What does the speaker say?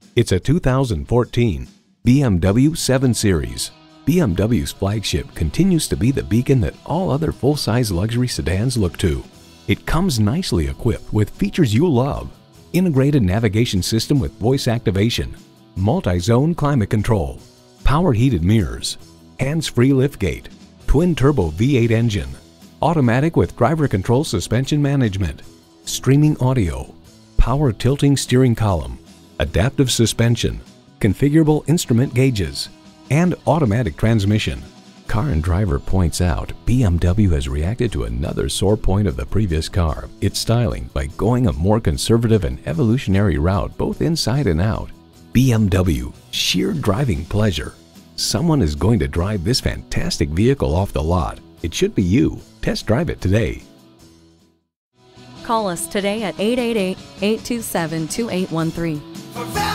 It's a 2014 BMW 7 Series. BMW's flagship continues to be the beacon that all other full-size luxury sedans look to. It comes nicely equipped with features you love: integrated navigation system with voice activation, multi-zone climate control, power heated mirrors, hands-free liftgate, twin-turbo V8 engine, automatic with driver control suspension management, streaming audio, power tilting steering column, adaptive suspension, configurable instrument gauges, and automatic transmission. Car and Driver points out BMW has reacted to another sore point of the previous car, its styling, by going a more conservative and evolutionary route both inside and out. BMW, sheer driving pleasure. Someone is going to drive this fantastic vehicle off the lot. It should be you. Test drive it today. Call us today at 888-827-2813.